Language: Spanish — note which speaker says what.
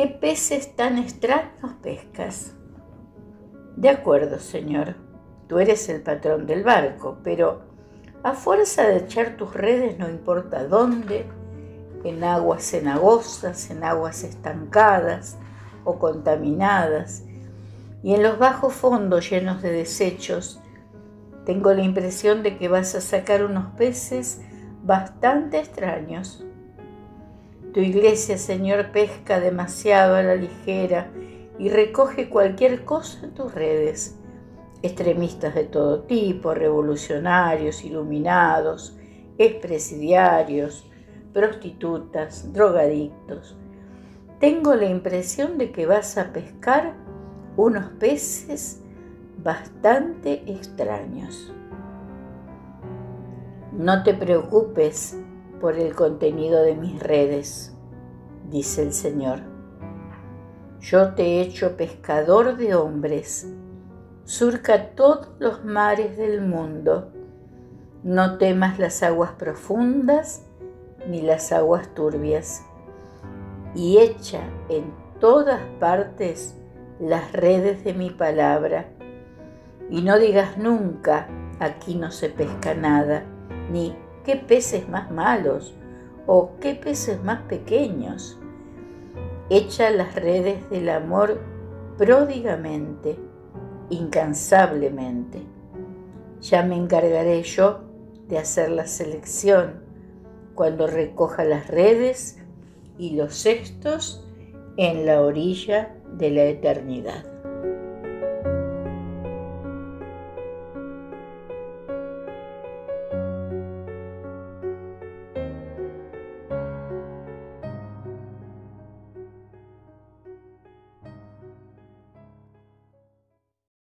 Speaker 1: ¿qué peces tan extraños pescas? De acuerdo, señor, tú eres el patrón del barco, pero a fuerza de echar tus redes no importa dónde, en aguas cenagosas, en aguas estancadas o contaminadas, y en los bajos fondos llenos de desechos, tengo la impresión de que vas a sacar unos peces bastante extraños. Tu iglesia, señor, pesca demasiado a la ligera y recoge cualquier cosa en tus redes. Extremistas de todo tipo, revolucionarios, iluminados, expresidiarios, prostitutas, drogadictos. Tengo la impresión de que vas a pescar unos peces bastante extraños. No te preocupes por el contenido de mis redes, dice el Señor. Yo te he hecho pescador de hombres. Surca todos los mares del mundo. No temas las aguas profundas ni las aguas turbias. Y echa en todas partes las redes de mi palabra. Y no digas nunca, aquí no se pesca nada, ni qué peces más malos o qué peces más pequeños. Echa las redes del amor pródigamente, incansablemente. Ya me encargaré yo de hacer la selección cuando recoja las redes y los cestos en la orilla de la eternidad.